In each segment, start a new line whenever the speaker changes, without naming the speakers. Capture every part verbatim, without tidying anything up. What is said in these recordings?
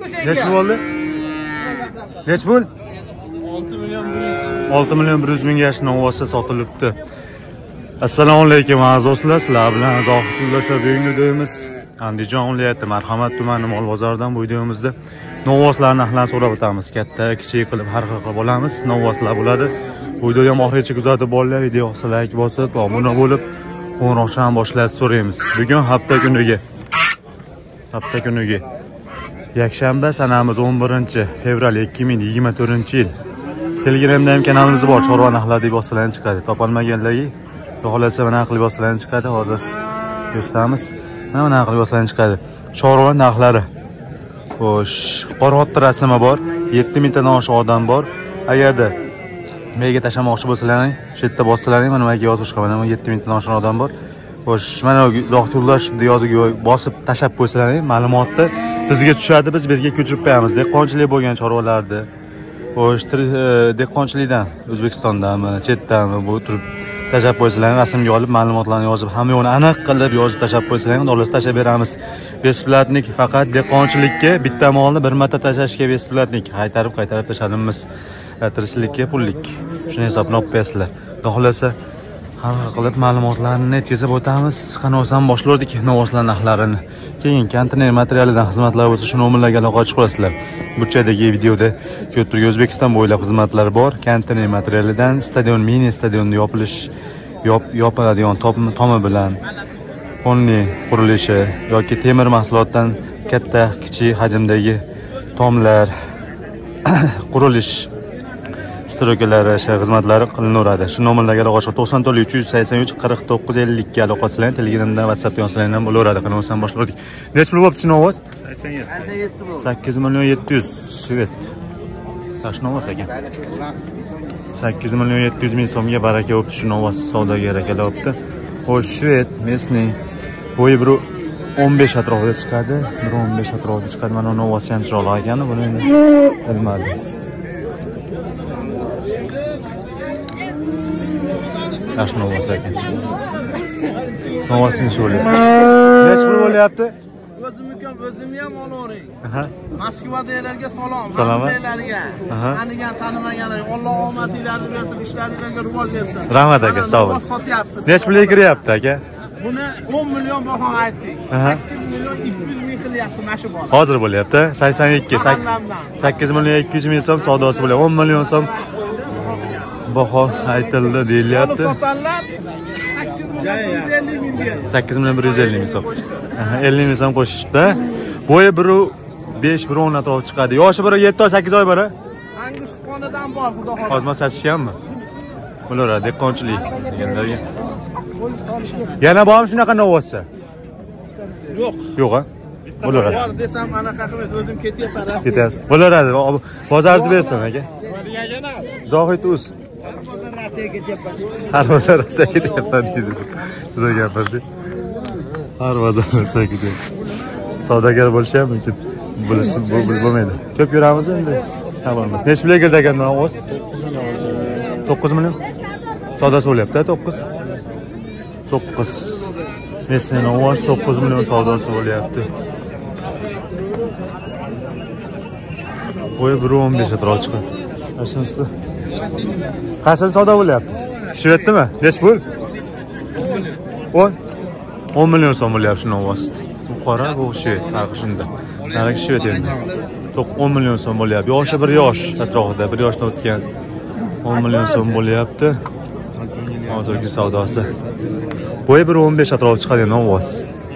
Necha bo'ldi? Necha pul? olti million bir yuz ming yashni novvosi sotilibdi. Assalomu alaykum aziz do'stlar, sizlar bilan Zohidullo bugungi videomiz Andijon viloyati Marhamat tumani mol bozoridan bu videomizda novvoslar narxlarini so'rab o'tamiz. Katta, kichik qilib har xil qilib olamiz. Novvoslar bo'ladi. Bu videoni ham oxirigacha kuzatib bo'linglar. Videoga like bosib, obuna bo'lib, qo'ng'iroqdan boshlab so'raymiz. Bugun hafta kuniga hafta kuniga yakshanba, sanamiz o'n birinchi fevral ikki ming yigirma to'rtinchi yil. Telegramda ham kanalimiz bor. Chorva narxlari deb boslanib chiqadi. Topolmaganlarga xohlasa mana qilib boslanib chiqadi. Hozir ko'rsatamiz. Mana mana qilib boslanib chiqadi. Chorva narxlari. Xo'sh, qoraqo'tda rasmi bor. yetti mingtadan oshiq odam bor. Agarda menga tashlamoqchi bo'lsalaring, shu yerda bossalaring, mana menga yozish qilib, mana yetti mingtadan oshiq odam bor. Xo'sh, mana Zohidullo deb yozib bosib tashlab qo'ysalaring, ma'lumotni bizga tushadi, biz bizga ko'chirib qo'yamiz. Dehqonchilik bo'lgan chorvalarni. Xo'sh, dehqonchilikdan, O'zbekistondanmi, chetdanmi bu turib tashlab qo'ysalaring, rasmga olib, ma'lumotlarni yozib, hamma yo'ni aniq qilib yozib tashlab qo'ysalaring, dollarni tashlab beramiz. Besplatnik faqat dehqonchilikka bitta molni bir marta tashlashga besplatnik. Qaytarib, qaytarib tashlanamiz. Tirikchilikka pullik. Shuni hisobini olib qo'yasizlar. Xohlasa har xil qilib ma'lumotlarni yetkazib o'tamiz. Qanosidan boshladik novvoslar narxlarini. Keyin konteyner materialidan xizmatlar bo'lsa, shu nomerlarga aloqa chiqasizlar. Burchadagi videoda ko'rib turgan O'zbekiston bo'ylab xizmatlar bor. Konteyner materialidan stadion, mini stadionni yopilish, yop yopiladigan tomi bilan fonli qurilishi yoki temir mahsulotdan katta, kichik hajmdagi tomlar, qurilish strokalari, xizmatlari qilinaveradi. Shu nomerlarga aloqa to'qson to'rt uch yuz sakson uch qirq to'qqiz ellik ga aloqa qiling. Telegramdan, WhatsAppdan yozsalaring ham bo'laveradi. Qanosidan boshladik. Necha pul bo'pti shu novvos? sakson yetti bo'ldi. sakkiz million yetti yuz. Shvet. Yaxshi novvos ekan. sakkiz million yetti yuz ming so'mga baraka bo'pti shu novvos, savdogar akalar bo'pti. Xo'sh, shvet, mesni. Bo'yi bir o'n besh atrofida chiqadi. bir o'n besh atrofida chiqadi. Mana novvos ham chiroyli ekan, buni endi bilmadim. Yaxshi novvos ekan. Novvosini so'raydi. Necha pul bo'lyapti?
O'zimga o'zim ham olavering. Moskvadagilarga salom, hammalarga. Tanigan, tanimaganlar, Alloh omadinglarni bersin, ishlaringizga rivoj bersin.
Rahmat aka, sog' bo'ling. Necha pulga kiryapti aka?
Buni o'n million baho aytdik. sakkiz million ikki yuz ming qilyapti mana shu bola.
Hozir bo'lyapti. sakson ikki, sakkiz million ikki yuz ming so'm savdosi bo'lyapti. o'n million so'm baho aytildi deyilyapti. sakkiz million bir yuz ellik ming so'm. ellik ming so'm qo'shishibdi. Bo'yi bir besh bir o'n atrof chiqadi. Yoshi bir yetti oy sakkiz oy bor.
Hangi xonadan bor xudo xohlasa.
Hozir satishganmi? Bular dehqonchilik deganlarga. Yana bormi shunaqa novvosi?
Yo'q.
Yo'q a? Bo'laradi.
Bor desam anaqa qilib o'zim ketyapman.
Ketyapsiz. Bo'laradi. Bozorni bersin aka. Zohid uz. Har bozor Rossiya ketyapman dedi. Xudo gapirdi. Har bozor Rossiya ketyapti. Savdogar bo'lishi ham mumkin. Bo'lishi bo'lmaydi. Ko'p yuramiz endi. Xabarimiz. Necha pulga kirdi ekan novvos? to'qqiz million. Savdosi bo'lyapti, to'qqiz. to'qqiz. Mesni novvos to'qqiz million savdosi bo'lyapti. Bo'yi bir o'n besh atrof chiqadi. Ashunisi. Qasam savdo bo'lyapti? Shvetdimi? Necha pul? o'n o'n million so'm bo'lyapti shu novvos. Bu qora, bu shvet, farqi shunda. Narigi shvet endi. o'n million so'm bo'lyapti. Yoshi bir yosh atrofida, bir yoshdan o'tgan. o'n million so'm bo'lyapti. Hozirgi savdosi. Bo'yi bir o'n besh atrof chiqadi novvos.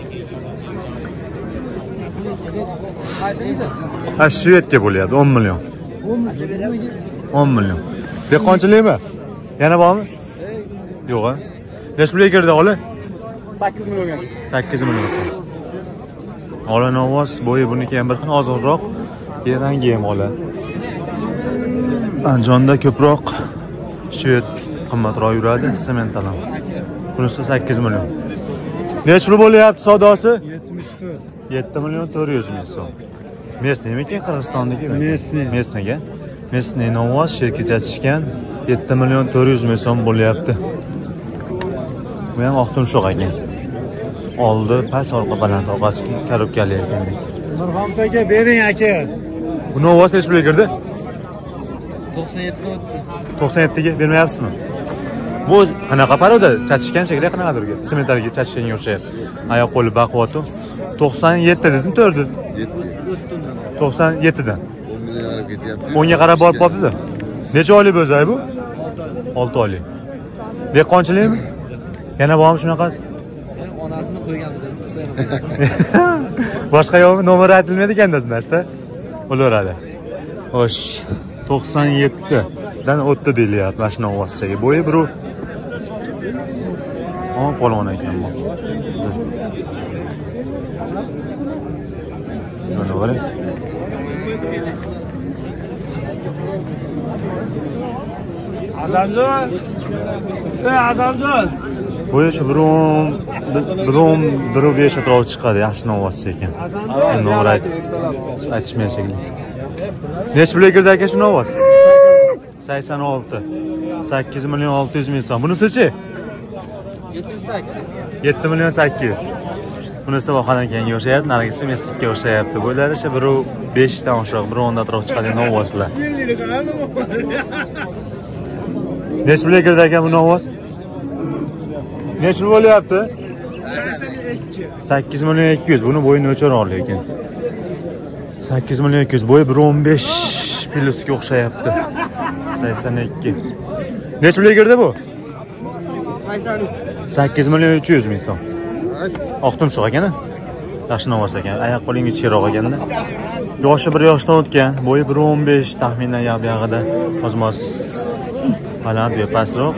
Ha, shvetga bo'lyapti o'n million. o'n million. Dehqonchilikmi? Yana bormi? Yo'q a? Necha pulga kirdi ola?
sakkiz million.
sakkiz million so'm. Ola novvos, bo'yi buniki ham bir xil ozg'inroq, rangi ham ola. Andijonda ko'proq shvet qimmatroq yuradi, sementdan. Bunisi sakkiz million. Necha pul bo'lyapti savdosi?
yetmish to'rt.
yetti million to'rt yuz ming so'm. Mesnimiki, Qirg'izistonniki?
Mesni.
Mesniga. Mesni novvos shirkatga tushgan yetti million to'rt yuz ming so'm bo'lyapti. Bu ham oq tumshuq ekan. Oldi past, orqa baland, orqasi korobkali ekan.
Nurxon aka bering aka.
Bu Novos nechi pulga kirdi?
to'qson yetti o'tdi.
to'qson yettiga bermayapsizmi? Bu qanaqa paroda? Chachishgan shekilli qanaqadir? Sementarga chachishganga o'xshayapti. Oyoq qo'li baquvvat. to'qson yetti dedingmi, to'rt dedingmi? to'qson yettidan. o'nga qarab borib qolibdi. Necha oylik bo'zay bu? olti oylik. Dehqonchilikmi? Yana bormi shunaqasi?
Onasini qo'yganmiz.
Boshqa yo'qmi? Nomeri aytilmaydi ekan dasnashda. Bo'laveradi. Xo'sh, to'qson yetti dan o'tdi deyilyapti mashina ovozchaga. Bo'yi bir o polvon ekan bu. Mana qarang.
Azamjon. Ey Azamjon.
Bo'yi shu bir o'n bir o'n bir besh atrofi chiqadi, yaxshi ovozcha ekan. Nomeri aytishmaydi. Necha pulga kirdi aka shu ovoz? sakson olti. sakkiz million olti yuz ming so'm. Bunisi-chi? yetti million sakkiz yuz. Bunisi vohadan keyinga o'xshayapti, narigisi Messikka o'xshayapti. Bo'ylari esa bir besh dan oshiq, bir o'n atrof chiqadigan ovozlar. Necha pulga kirdi aka bu ovoz? Necha pul bo'lyapti? sakkiz million ikki yuz. Buni bo'yi o'chirroq lekin. sakkiz million ikki yuz. Bo'yi bir o'n besh plusga o'xshayapti. sakson ikki. Necha pulga kirdi bu?
sakson uch.
sakkiz million uch yuz ming so'm. Oq tumshuq ekan-a? Yaxshi ovoz ekan. Oyoq qo'lingi chiroq ekanda. Yoshi bir yoshdan o'tgan, bo'yi bir o'n besh taxminan yab-yag'ida. Ozmos baland va pastroq.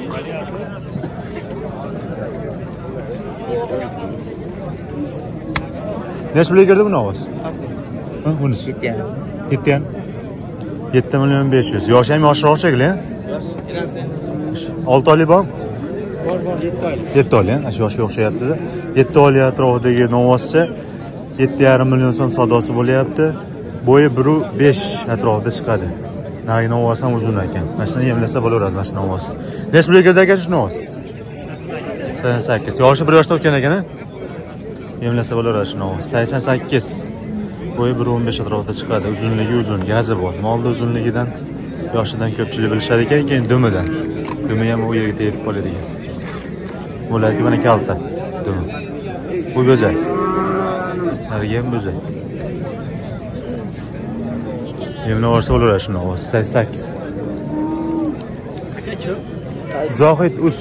Necha pulga kirdi bu ovoz? Ha, bunisi. yetti yetti million besh yuz. Yoshi ham yoshroq shekilli, ha? olti oylik bormi?
Bor, bor, yetti oylik.
yetti oylik, ha, yoshga o'xshayapti-da. yetti oylik atrofidagi novozcha yetti yarim million so'm savdosi bo'lyapti. Bo'yi bir besh atrofida chiqadi. Nari novoz ham uzun ekan. Mashina yemlasa bo'laveradi mashina novoz. Necha pulga kirdi ekan shu novoz? sakson sakkiz. Yoshi bir yoshda o'tgan ekan-a? Yemlasa bo'laveradi shu novoz. sakson sakkiz. Bo'yi bir o'n besh atrofida chiqadi. Uzunligi uzun, gazi bor. Molda uzunligidan, yoshidan ko'pchilik bilishar ekan, keyin dumidan. Dumi ham u yerga tegib qoladigan. Bo'larki mana kalta. Dumi. Bu go'zal. Nariga ham go'zal. Yemni olsa bo'laveradi shu novoz. sakson sakkiz. Zohid us.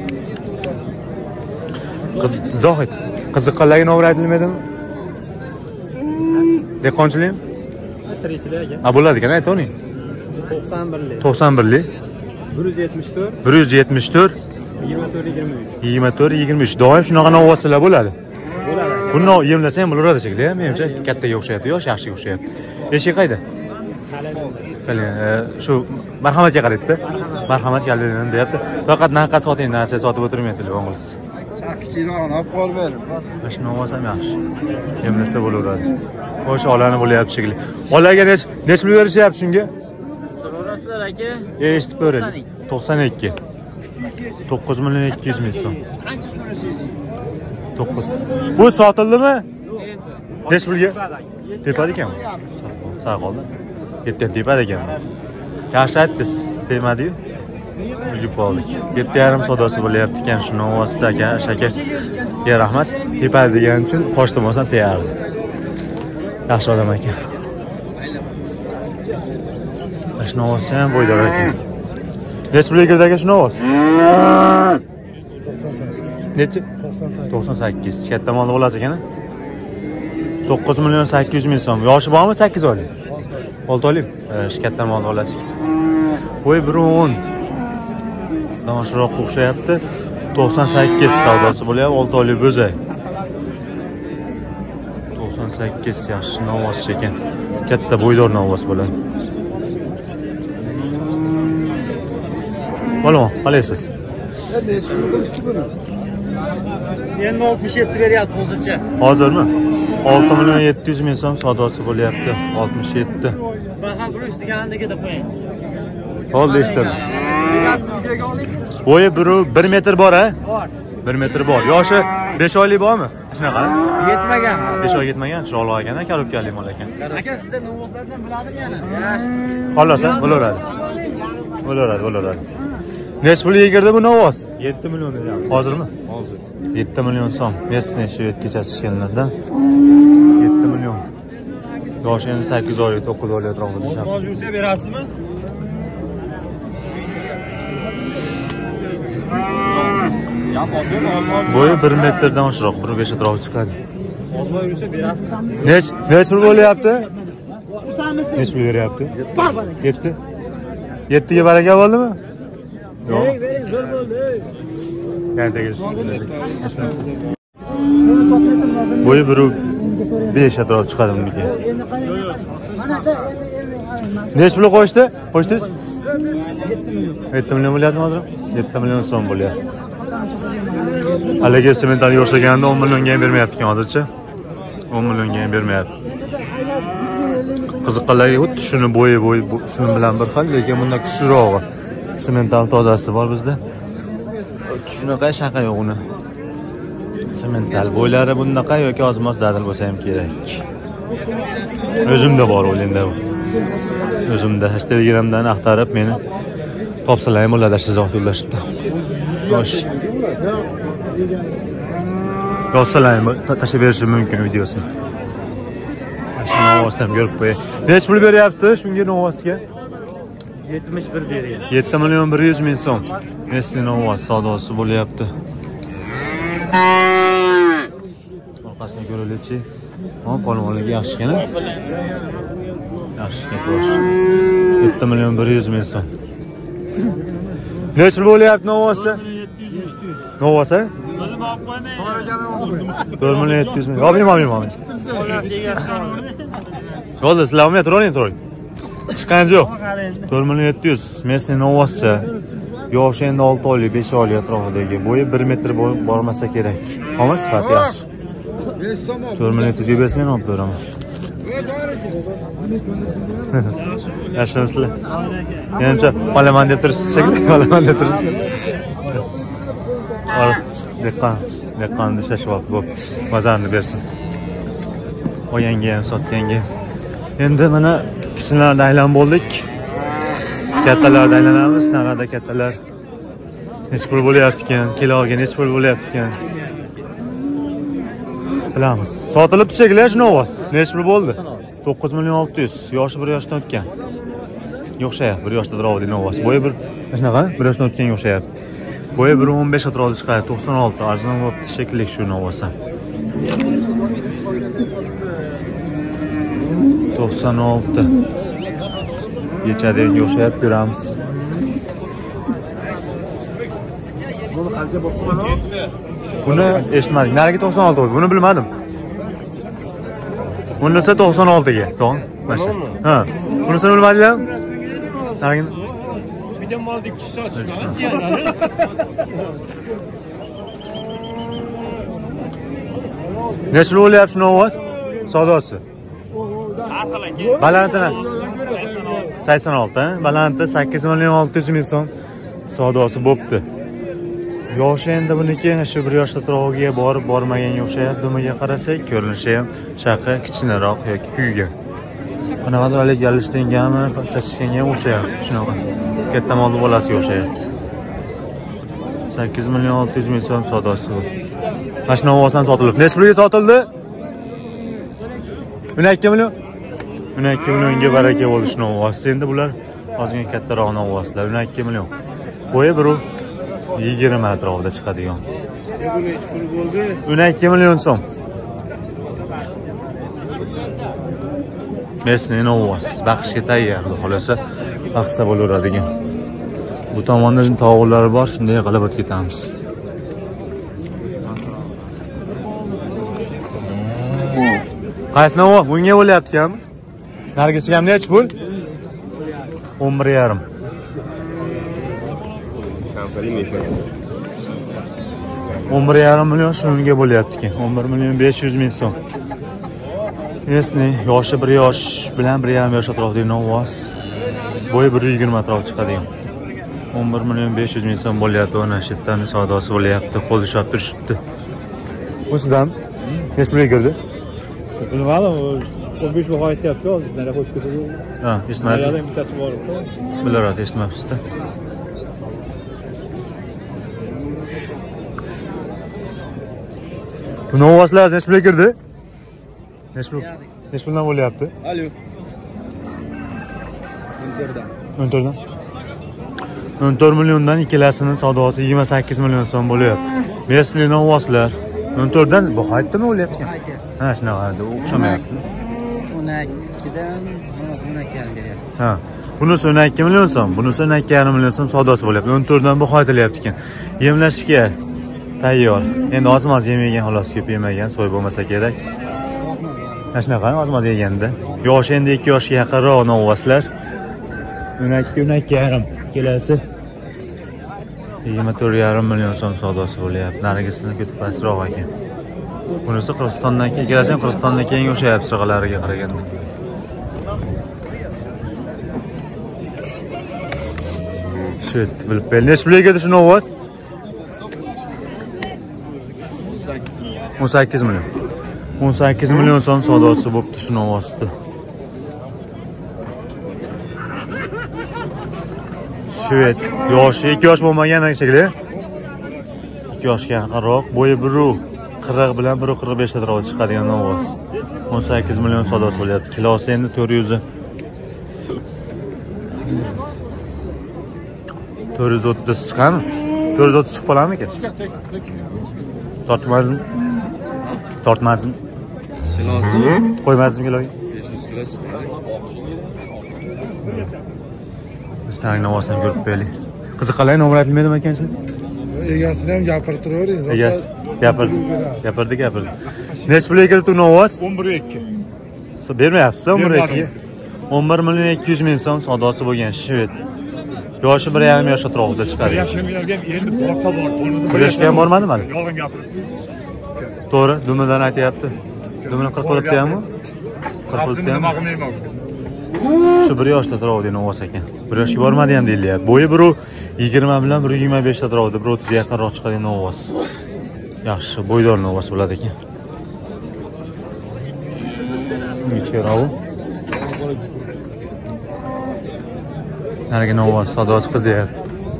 Qiz Zohid. Qiziqqanlarga nomor aytilmaydimi? Dehqonchilik?
Tirikchilik aka.
Ha, bo'ladi ekan, ayt o'ning.
to'qson birlik.
to'qson birlik.
bir yuz yetmish to'rt.
bir yuz yetmish to'rt.
yigirma to'rt yigirma uch.
yigirma to'rt yigirma uch. Doim shunaqa novozlar bo'ladi.
Bo'ladi.
Buni yemlasa ham bo'laveradi shekilli, menimcha kattaga o'xshayapti, yosh yaxshiga o'xshayapti. Eshik qayda? Qalin. Shu marhamatga qaraydi-da. Marhamat kalini deyapti. Faqat naqa soting, narsa sotib o'tirmaydi telefon qilsiz.
Kichkina olib qolib ber.
Mashina ovoz ham yaxshi. Yemlasa bo'laveradi. Xo'sh, olani bo'lyapti shekilli. Olaga nech nech pul berishyapti shunga?
So'rasizlar aka.
Eshitib ko'ring. to'qson ikki. to'qqiz million ikki yuz ming so'm.
Qancha so'raysiz?
to'qqiz. Bu sotildimi? Nech pulga? Tepada ekanmi? Sağ qoldi. Yetti tepada ekan. Yaxshi aytdingiz, tegmadi-yu. Yurib qoldik. yetti yarim savdosi bo'lyapti ekan shu novosda aka, shaka. Ya rahmat, tepada degan uchun qo'shtimozdan tayyordi. Yaxshi odam ekan. Shu novoscha ham bo'ydor ekan. Nech pulga kirdi aka shu novos?
to'qson sakkiz.
Nechi? to'qson sakkiz. Katta mol bo'ladi ekan. to'qqiz million sakkiz yuz ming so'm. Yoshi bormi? sakkiz oylik. olti oylik. Shu katta mol bo'ladi. Bo'y bir o'n. Damashiroq o'xshayapti. to'qson sakkiz savdosi bo'lyapti, olti oylik bo'zay. to'qson sakkiz yaxshi novos ekan. Katta bo'ydor novos bo'ladi. Bo'lma, qalaysiz?
Endi oltmish yetti beryapti hozircha.
Hozirmi? olti million yetti yuz ming so'm savdosi bo'lyapti. oltmish yetti.
Baha plus deganimga deb qo'ying.
Bo'ldi, eshitdim.
Bigasini videoga oling.
Bo'yi bir metr bor, ha?
Bor.
bir metr bor. Yoshi besh oylik bormi? Shunaqa?
Yetmagan.
besh oy yetmagan, chiroyli ekan, korobkali mol ekan.
Aka sizda novoslardan biladim yana.
Xolos, bo'laveradi. Bo'laveradi, bo'laveradi. Nech pulga kirdi bu novos?
yetti million beramiz.
Hozirmi?
Hozir.
yetti million so'm. Mesni shvet kechasishganlardan yetti million. Yoshi endi sakkiz oy, to'qqiz oy atrofida deyshadi.
Hozir yursa berasizmi? Ya hozir olmaz.
Bo'yi bir metrdan oshiqroq, bir besh atrofi chiqadi.
Hozir yursa berasiz.
Nech, nech pul bo'lyapti? Nech pul beryapti? yetti. yettiga baraka bo'ldimi? Yo'q.
Bering, bering, zo'r bo'ldi.
Bo'yi bir besh atrof chiqadi buniki. Nech pul qo'yishdi? Qo'yshdingiz? yetti million bo'lyapti hozir. yetti million so'm bo'lyapti. Haligi semental yo'shlaganda o'n millionga ham bermayapti ekan hozircha. o'n millionga ham bermayapti. Qiziqqanlarga xuddi shuni bo'yi bo'yi shuni bilan bir xil, lekin bundan kuchliroq. Semental tozasi bor bizda. Shunaqa shaqa yo'q uni. Semental bo'ylari bunaqa yoki ozmos dadil bo'lsa ham kerak. O'zimda bor o'yinda bu. O'zimda Telegramdan axtarib meni topsalar bo'ladi, sizga yo'llashibdi. Xo'sh. Yozsalar tashlab berishim mumkin videosini. Shuni ovozdan ko'rib qo'yay. Nech pul beryapti shunga novosga?
yetmish bir beryapti.
yetti million bir yuz ming so'm. Mesni novoz savdosi bo'lyapti. Orqasini ko'raylik-chi. Ha, polvonligi yaxshi ekan. Yaxshi ekan. yetti million bir yuz ming so'm. Nech pul bo'lyapti novosi? Novosi? to'rt million yetti yuz ming. Olmayman, olmayman. Yo'lda sizlar olmay turavering, turavering. Chiqqangiz yo'q. to'rt million yetti yuz. Mesni novoscha. Yoshi endi olti oylik, besh oylik atrofidagi. Bo'yi bir metr bormasa kerak. Ammo sifati yaxshi. to'rt million yetti yuz bersa men olib beraman. Yaxshimisizlar? Menimcha olaman deb turibsiz shekilli, olaman deb turibsiz. Ol, deqqan, deqqanni shashvot bo'pti. Mazarni bersin. O'yanga ham sotganga. Endi mana kichiklardan aylan bo'ldik. Kattalardan aylanamiz, narada kattalar. Nech pul bo'lyapti ekan, kiloga nech pul bo'lyapti ekan. Bilamiz. Sotilibdi shekilli shu novoz. Nech pul bo'ldi? to'qqiz million olti yuz. Yoshi bir yoshdan o'tgan. Yo'qshayapti, bir yoshda turadi novoz. Bo'yi bir shunaqa, bir yoshdan o'tganga o'xshayapti. Bo'yi bir o'n besh atrofida chiqadi, to'qson olti. Arzon bo'pti shekilli shu novoz ham. to'qson olti. Yechadiga o'xshayapti, ko'ramiz. Buni eshitmadik. Narigi to'qson olti bo'ldi. Buni bilmadim. Bunisi to'qson oltiga, to'g'ri? Mana. Ha. Bunisini bilmadinglar? Narigi
Video moldik sochishgan.
Nech pul bo'lyapti novoz? Savdosi. Balandini sakson olti, balandda sakkiz million olti yuz ming so'm savdosi bo'pti. Yoshi endi buniki shu bir yoshda atrofiga borib bormaganga o'xshayapti. Dumiga qarasak, ko'rinishi ham shaqa kichikroq yoki kuygan. Qanaqadir hali yalishtingami, chachishganga ham o'xshayapti. Shunaqa. Katta molni bolasiga o'xshayapti. sakkiz million olti yuz ming so'm savdosi bo'pti. Mana shu novosdan sotilib. Nech pulga sotildi? o'n ikki million. o'n ikki millionga baraka bo'ldi shu novoz. Endi bular ozgina kattaroq novozlar. o'n ikki million. Bo'yi bir yigirma atrofida chiqadigan. o'n ikki million so'm. Mesni novoz. Baqishga tayyor. Xolosa baqsa bo'laveradigan. Bu tomonda tovuqlar bor, shunday qilib o'tib ketamiz. Qaysi novoz? Bunga bo'lyapti-mi? Nargisiga ham nech pul? o'n bir yarim. o'n bir yarim million shunga bo'lyapti ekan. o'n bir million besh yuz ming so'm. Mesni yoshi bir yosh bilan bir yarim yosh atrofidagi novoz. Bo'yi bir yigirma atrof chiqadigan. o'n bir million besh yuz ming so'm bo'lyapti. Mana shu yerdan savdosi bo'lyapti. Qo'l ushlab turishibdi. Bu sizdan necha pulga kirdi?
Bilmadim, o'n besh baho aytyapti, hozir nari qo'yib ketadi.
Ha, eshitmadingiz?
Narada bittasi bor.
Bilarat, eshitmabsiz-da. Bu novvoslar necha pulga kirdi? Necha pul? Necha puldan bo'lyapti?
Alo.
o'n to'rtdan. o'n to'rt milliondan ikkalasining savdosi yigirma sakkiz million so'm bo'lyapti. Mesli novvoslar o'n to'rtdan bu qaytdimi bo'lyapti? Ha, shunaqa, o'xshamayapti.
o'n ikkidan o'n ikki yarim beryapti.
Ha. Bunisi o'n ikki million so'm, bunisi o'n ikki yarim million so'm savdosi bo'lyapti. o'n to'rtdan bu qaytilyapti ekan. Yemlashga tayyor. Endi ozmoz yemagan, xolos ko'p yemagan, so'y bo'lmasa kerak. Mana shunaqa ozmoz yeganda. Yoshi endi ikki yoshga yaqinroq novvoslar. o'n ikki o'n ikki yarim kelasi yigirma to'rt yarim million so'm savdosi bo'lyapti. Narigisini ko'tib pastroq ekan. Bunisi Qirg'izistondan keyin, ikkalasi ham Qirg'izistondan keyin o'xshayapti sig'alariga qaraganda. Shit, bilib bel. Necha pulga ketdi shu novvos? o'n sakkiz million. o'n sakkiz million so'm savdosi bo'pti shu novvosda. Shvet, yoshi ikki yosh bo'lmagan shekilli. ikki yoshga yaqinroq, bo'yi bir qirq bilan bir qirq besh atrofida chiqadigan novvos. o'n sakkiz million savdosi bo'lyapti. Kilosi endi to'rt yuz. to'rt yuz o'ttiz chiqami? to'rt yuz o'ttiz chiqib qoladimikan? Tortmadingmi? Tortmadingmi?
Kilosi
Qo'ymadingmi kiloga?
besh yuz kilo chiqadi.
Tang novosini ko'rib qo'yaylik. Qiziq qalay nomer aytilmaydimi ekansiz?
Egasini ham gapirib turavering.
Egasi gapirdi. Gapirdi, gapirdi. Necha pulga kirdi bu novos?
o'n bir ikki.
Bermayapsiz, o'n bir ikki. o'n bir million ikki yuz ming so'm savdosi bo'lgan shvet. Yoshi bir yarim yosh atrofida chiqadi.
Yashamayotgan endi borsa bor, bo'lmasa
Bir yoshga ham bormadimi hali?
Yolg'on gapirib.
To'g'ri, dumidan aytyapti. Dumini qirq bo'libdi-mi? qirq bo'libdi-mi? Shu bir yoshda atrofida novos ekan. bir yoshga bormadi ham deyilyapti. Bo'yi bir yigirma bilan bir yigirma besh atrofida, bir o'ttizga yaqinroq chiqadigan novos. Yaxshi, bo'ydor novos bo'ladi ekan. Ichkaravi. Narigi novos savdosi qizyapti.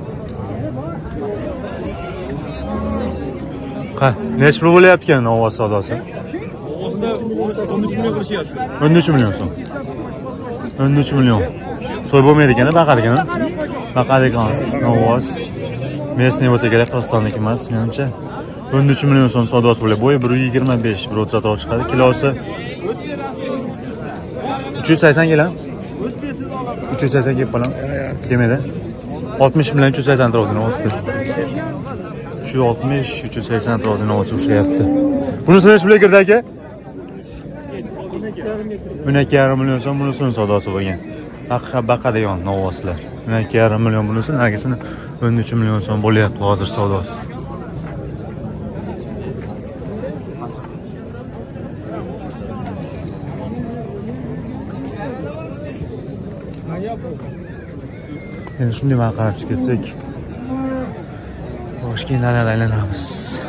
Qa, necha pul bo'lyapti ekan novos savdosi?
Novosda o'n uch million qilishyapti.
o'n uch million so'm. o'n uch million. So'y bo'lmaydi ekan, baqadigan. Baqadigan novos. Mesni bo'lsa kerak, Qirg'izistonniki emas, menimcha. o'n uch million so'm savdosi bo'ladi. Bo'yi bir yigirma besh, bir o'ttiz atrof chiqadi. Kilosi uch yuz sakson kelam. uch yuz sakson kelib qolam. Kelmaydi. oltmish bilan uch yuz sakson atrofida novosda. Shu oltmish, uch yuz sakson atrofida novos ushlayapti. Bunisi necha pulga kirdi aka? o'n ikki yarim million so'm bunisining savdosi bo'lgan. Haqiqa baqadigan novoslar. o'n ikki yarim million bunisi, narigisini o'n uch million so'm bo'lyapti hozir savdosi. Endi shunday mana qarab ketsak, Toshkentlarga aylanamiz.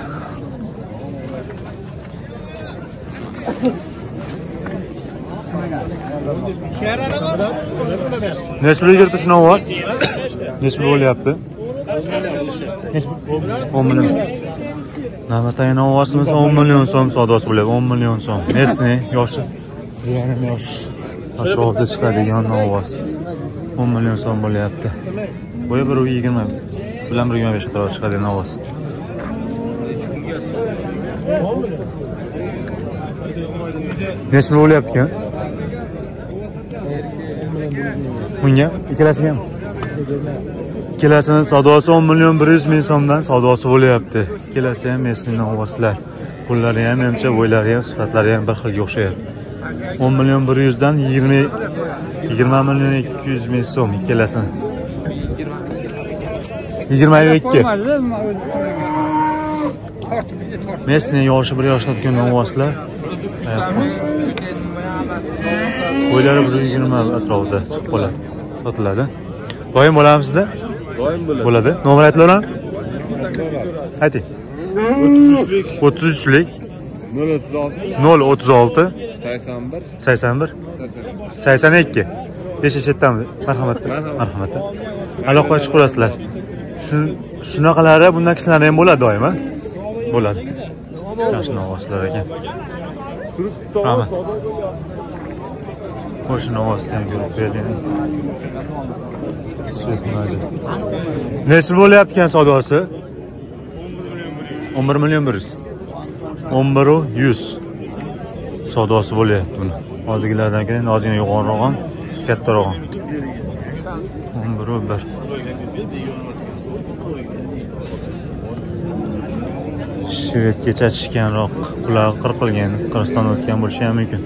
Necha pulga kirdi shu novos? Necha pul bo'lyapti? o'n million. Navbatdagi novosimiz o'n million so'm savdosi bo'lyapti. o'n million so'm. Mesni yoshi yarim yosh atrofida chiqadigan novos. o'n million so'm bo'lyapti. Bo'yi bir yigirma bilan bir yigirma besh atrofida chiqadigan novos. Necha pul bo'lyapti ekan? Bunga ikkalasiga ham. Ikkalasining savdosi o'n million bir yuz ming so'mdan savdosi bo'lyapti. Ikkalasi ham Mesni novoslar. Pullari ham, menimcha bo'ylari ham, sifatlari ham bir xilga o'xshayapti. o'n million bir yuz dan yigirma yigirma million ikki yuz ming so'm ikkalasini. yigirma ikki. Mesni yoshi bir yoshdan o'tgan novoslar. Bo'ylari bir yigirma atrofida chiqib qoladi. Sotiladi. Doim bo'lamizda?
Doim bo'ladi.
Bo'ladi. Nomer aytlaring. Ayting.
o'ttiz uchlik.
o'ttiz uchlik
nol o'ttiz olti.
nol o'ttiz olti
sakson bir.
sakson bir sakson ikki. besh yashatdami? Marhamat. Marhamat. Aloqa chiqib qo'yasizlar. Shu shunaqalari bundan kishilar ham bo'ladi doim, ha? Bo'ladi. Yaxshi ovozlar ekan. Rahmat. Qo'shni ovozdan ko'rib berdim. Necha bo'lyapti ekan savdosi? o'n bir million bir yuz. o'n bir yuz savdosi bo'lyapti buni. Hozirgilardan keyin ozgina yuqoriroq, kattaroq. o'n bir bir. Shvedga chachishganroq, qulog'i qirqilgan, qirg'iziston o'tgan bo'lishi ham mumkin.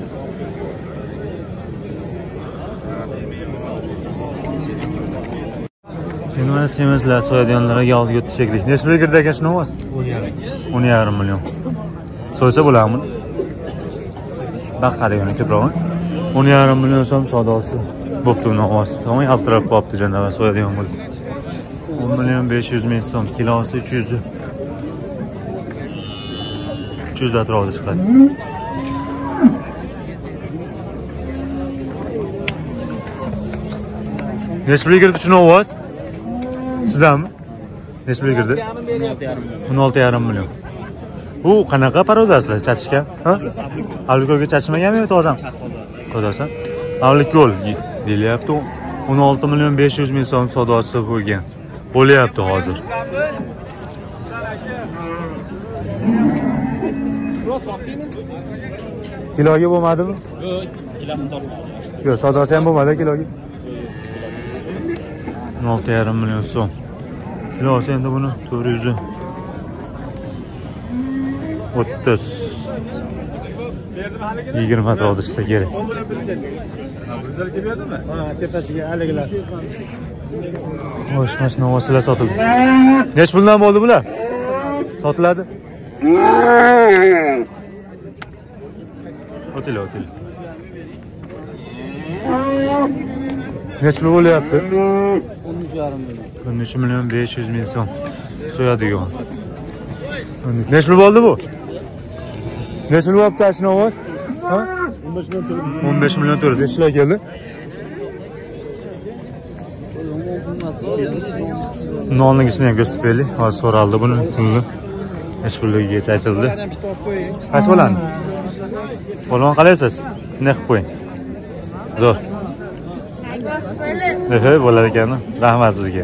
Mana semizlar so'yadiganlarga oldiga o'tib chekdik. Necha belgirda ekan shuni o'z? o'n yarim million. So'ysa bo'ladimi? Baqa degan ko'proq. o'n yarim million so'm savdosi bo'pti buni o'z. To'g'ri, altirab qopti janavar so'yadigan bo'ldi. o'n million besh yuz ming so'm, kilosi uch yuz. uch yuz atrofida chiqadi. Necha belgirda shuni o'z? Sizdanmi? Necha belgirda? o'n olti yarim million. Bu qanaqa parodasi chatishgan? Ha? Avlikolga chatishmaganmi yo tozam? Tozasan? Avlikol deyilyapti. o'n olti million besh yuz ming so'm savdosi bo'lgan. Bo'lyapti hozir. Kiloga bo'lmadimi? Yo'q, kilosini topmadim. Yo'q, savdosi ham bo'lmadi kiloga. o'n olti yarim million so'm. Kilosi endi buni to'rt yuz o'ttiz yigirma atrofida chiqsa kerak.
Bizlar kelmadimi? Ha, tepasiga haligilar.
Xo'sh, mashina vosilar sotildi. Nech puldan bo'ldi bular? Sotiladi. O'tila, o'tila. Nech pul bo'lyapti?
o'n uch yarim million.
o'n uch million besh yuz ming so'm. So'yadigan. Nech pul bo'ldi bu? Nech pul bo'pti ashuna ovoz? Ha? o'n besh million to'rt. Nechlar keldi? Nolnigisini ham ko'rsatib berdik. Hozir so'raldi buni pulni. Nech pulligiga aytildi. Qancha bo'ladi? Polvon qalaysiz? Nima qilib qo'ying? Zo'r. Ehe, bo'lar ekan. Rahmat sizga.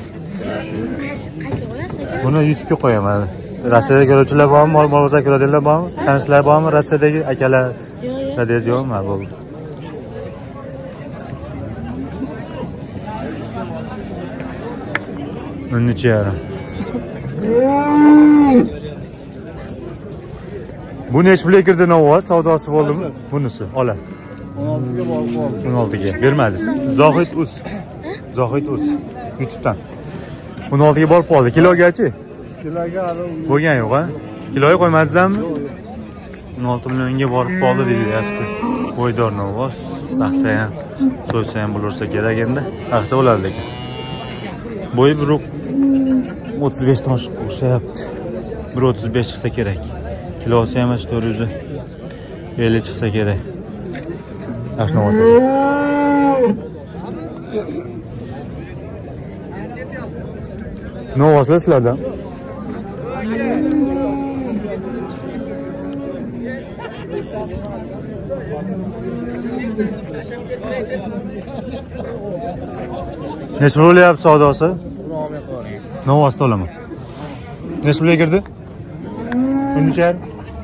Buni YouTube'ga qo'yaman. Rossiyada ko'ruvchilar bormi? Mol-mol ko'radiganlar bormi? Tanishlar bormi? Rossiyadagi akalar radioz yo'qmi? Bo'ldi. o'n uch yarim. Bu nech pulga kirdi novoz? Savdosi bo'ldimi? Bunisi, ola. o'n oltiga bermadingiz. Zohid Us. Zohid Us. YouTube'dan. o'n oltiga borib qoldi. Kilogachi?
Kiloga
bo'lgan yo'q, ha? Kiloga qo'ymadingizmi? o'n olti millionga borib qoldi deyapti. Bo'ydor novoz. Baxsa ham, so'ysa ham bo'lursa kerak endi. Baxsa bo'ladi lekin. Bo'yi bir o'ttiz besh tosh o'xshayapti. bir o'ttiz besh chiqsa kerak. Kilosi ham to'rt yuz ellik chiqsa kerak. Yaxshi novoz. Novozlar sizlardan. Necha bo'lyapti savdosi? Novoz to'lami. Necha pulga kirdi? o'n uch yarim.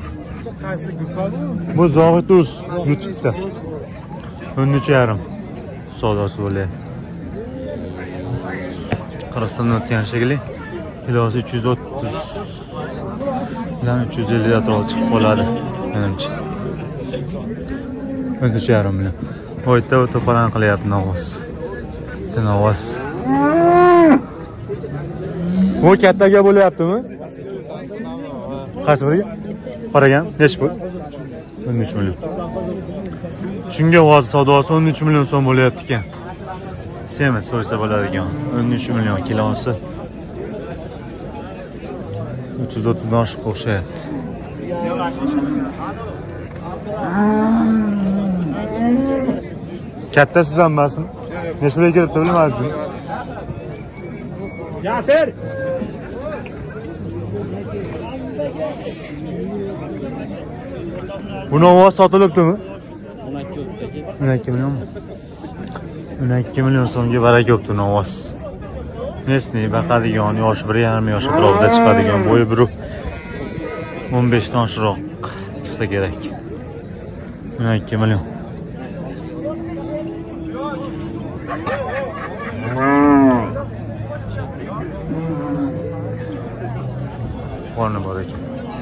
Bu Zohid Uz YouTube'da. o'n uch yarim savdosi bo'lyapti. Qirg'izistondan o'tgan shekilli. Kilosi uch yuz o'ttiz bilan uch yuz ellik atrofida chiqib qoladi, menimcha. o'n uch yarim million. Bu yerda to'polon qilyapti novoz. Bitta novoz. Bu kattaga bo'lyaptimi? Qaysi biriga? Qaragan, necha pul? o'n uch million. Shunga hozir savdosi o'n uch million so'm bo'lyapti ekan. semiz so'ysa bo'ladigan o'n uch million kilosi. uch yuz o'ttizdan oshiq o'xshayapti. Kattasidan emasmi? Nechtaga kiribdi bilmadingizmi?
Jasir.
Bu novoz sotilibdimi? o'n ikki million. o'n ikki million so'mga barak yo'qdi novoz. Nesni baqadigan, yosh bir yarim yosh atrofida chiqadigan, bo'yi bir o'n besh dan oshiqroq chiqsa kerak. o'n ikki million. Qorni bor ekan.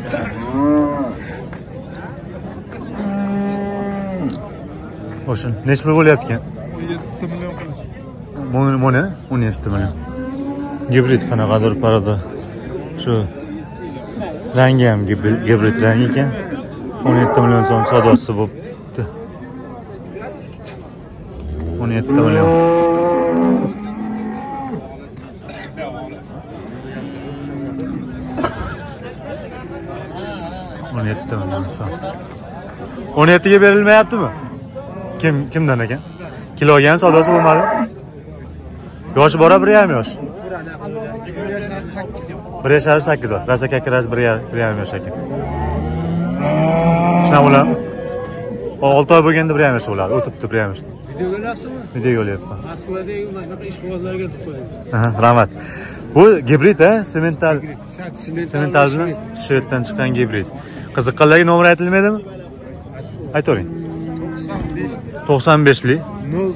O'shin nech pul bo'lyapti ekan?
o'n yetti million qilish.
Buni buni o'n yetti million. Gibrid qanaqadir parada. Shu rangi ham gibrid rang ekan. o'n yetti million so'm savdosi bo'pti. o'n yetti million. o'n yetti million so'm. o'n yetti ga berilmayaptimi? Kim kimdan ekan? Kiloga ham savdosi bo'lmadi. Yoshi bora bir yarim yosh. bir yashar sakkiz bor. Rasa kakras bir yarim yosh ekan. Shuna bo'ladi. olti oy bo'lganda bir yarim yosh bo'ladi. O'tibdi bir yarim yoshda.
Video ko'ryapsizmi?
Video ko'ryapman.
Moskvadagi mana shunaqa ishqibozlarga deb qo'yadi.
Aha, rahmat. Bu gibrid, ha? Semental. Semental bilan Shveddan chiqqan gibrid. Qiziqqanlarga nomer aytilmaydimi? Aytavering. to'qson beshlik
nol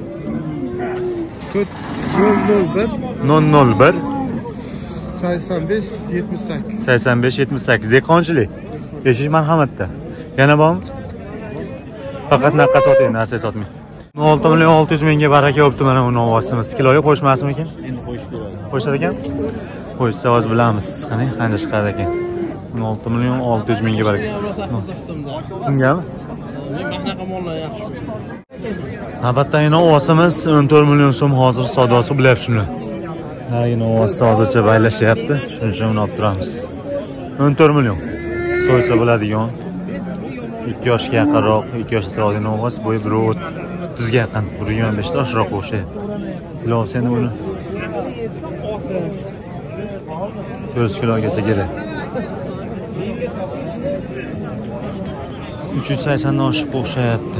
nol bir
nol nol bir
sakson besh yetmish sakkiz.
sakson besh yetmish sakkiz. Dehqonchilik. Yashash marhamatda. Yana bormi? Faqat naqa soting, narsa sotmang. olti million olti yuz mingga baraka bo'pti mana bu novosimiz. Kiloga qo'shmasmi ekan?
Endi qo'shib beradi.
Qo'shadi ekan? Qo'shsa hozir bilamiz. Qani, qancha chiqadi ekan? olti million olti yuz mingga baraka. Tungami?
Men bunaqa mollar yaxshi.
Navbatdagi novosimiz o'n to'rt million so'm hozir savdosi bo'lyapti shuni. Nagi novosni hozircha baylashyapti. Shuning uchun uni olib turamiz. o'n to'rt million. So'ysa bo'ladigan. ikki yoshga yaqinroq, ikki yosh atrofida novos, bo'yi bir o'ttizga yaqin, bir yigirma besh dan oshiqroq o'xshayapti. Kilosi endi buni to'rt yuz kilogacha kerak. uch yuz sakson dan oshiq o'xshayapti.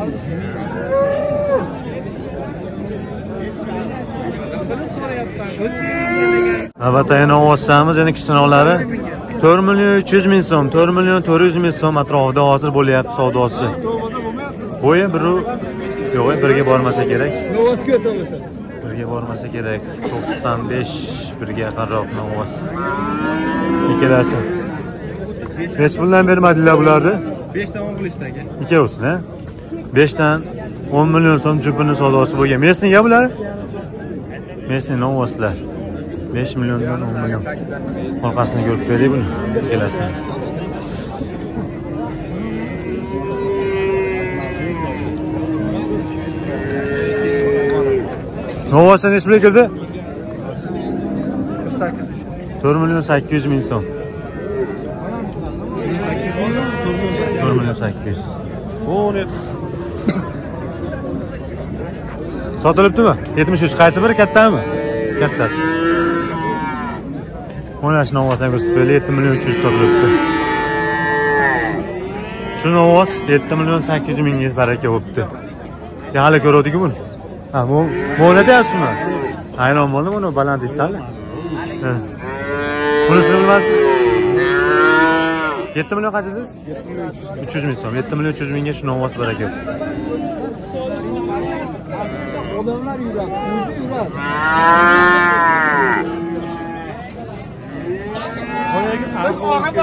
Navbatdagi novoslarimiz endi kichkinaolari to'rt million uch yuz ming so'm, to'rt million to'rt yuz ming so'm atrofida hozir bo'lyapti savdosi. Bo'yi bir yo'q, birga bormasa kerak.
Novosga o'tamisan.
Birga bormasa kerak. to'qson besh birga yaqinroq novos. Ikkalasi. Hech puldan bermadilar bularni?
besh dan o'n qilishdi aka.
Ikkalasi, ha? besh dan o'n million so'm jupini savdosi bo'lgan. Mesniga bular? Mesni novoslar. besh milliondan o'n million. Orqasini ko'rib beraylik buni. Ikkalasini. Novosdan nech pulga kirdi? to'rt million sakkiz yuz ming so'm. to'rt million sakkiz yuz.
o'n yetti.
Sotilibdimi? yetmish uch. Qaysi biri kattami? Kattasi. Mana shu novosdan ko'rsatib beraylik. yetti million uch yuz sotilibdi. Shu novos yetti million sakkiz yuz mingga baraka bo'pti. Ya hali ko'rdik buni. Ha, bu mo'na deyapsizmi? Hayron bo'ldim, uni baland etdi. Ha. Bunisini bilmasdim. yetti million qancha dedingiz? uch yuz ming so'm. yetti million uch yuz mingga shu novos baraka bo'pti.
Odamlar yuradi, o'zi yuradi.
Boyagi sariq orqada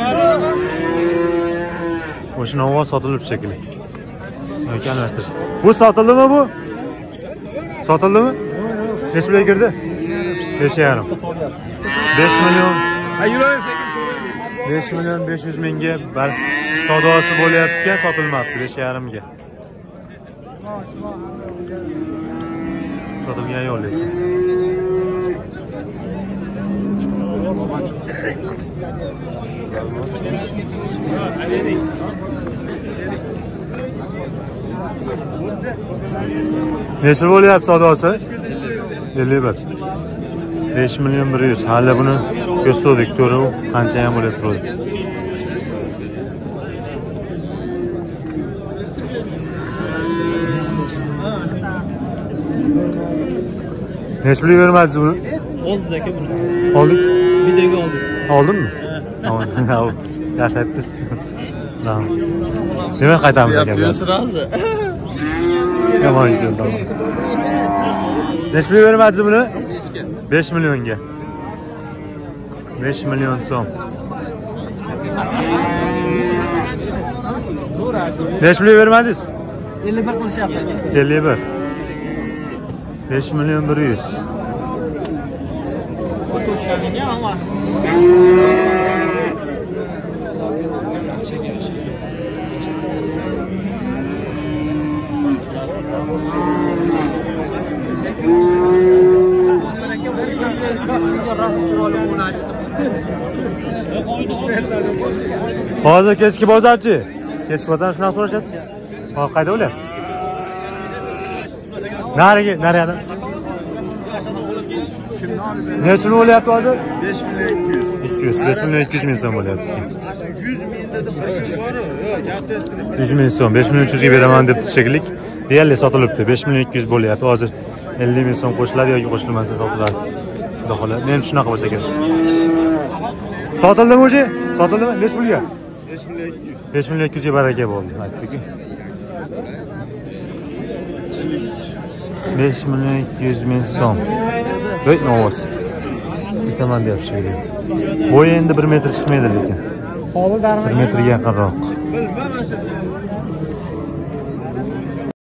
O'sha novos sotilib shekilli. Yo'q, almashtirish. Bu sotildimi bu? Sotildimi? Nech pulga kirdi? besh yarim. besh million.
Ay, yuraylik sekin so'raylik.
besh million besh yuz mingga bar savdosi bo'lyapti ekan, sotilmabdi besh yarim ga. Sotilgan yo'q lekin. Necha bo'lyapti savdosi? ellik bir. besh million bir yuz. Hali buni ko'rsatdik, to'g'ri? Qancha ham bo'lib turadi? Necha pulga bermadingiz buni?
Oldiz aka buni.
Oldik.
Videoga oldingiz.
Oldimmi? Tamam. Yaxshi aytdingiz. Tamam. Demak qaytamiz aka.
Sразу.
Yomon keldi. Necha pulga bermadingiz buni? besh millionga. besh million so'm. Necha pulga bermadingiz?
ellik bir qilishyapti.
ellik bir. besh million bir yuz.
To'shganiga olmas.
Hozir kechki bozorchi. Kechki bozorni shunaqa so'rashyapti. Hozir qayda bo'lyapti? Nariga, nariga. Necha pul bo'lyapti hozir?
besh million ikki yuz.
ikki yuz, besh million ikki yuz ming so'm bo'lyapti.
yuz ming dedi, bir kun bor-ku. Gapni eshitdim.
yuz ming so'm, besh million uch yuzga beraman debdi shekilli. Deyarli sotilibdi. besh million ikki yuz bo'lyapti. Hozir ellik ming so'm qo'shiladi yoki qo'shilmasa sotiladi. Xudo xohlasa. Men shunaqa bo'lsa kerak. Sotildimi o'sha? Sotildimi? Necha pulga?
besh million ikki yuz.
besh million ikki yuzga baraka bo'ldi, aytdik. besh million ikki yuz ming so'm. Do'y novos. Bitaman deb shekilli. Bo'yi endi bir metr chiqmaydi lekin. bir metrga yaqinroq.
Bilmaman shu.